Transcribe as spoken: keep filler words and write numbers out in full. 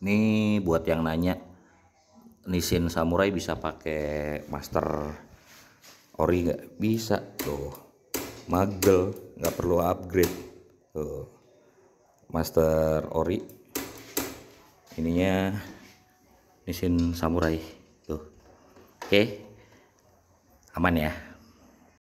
Ini buat yang nanya, Nissin Samurai bisa pakai master ori nggak? Bisa tuh, magel, nggak perlu upgrade tuh, master ori. Ininya Nissin Samurai tuh. Oke, aman ya.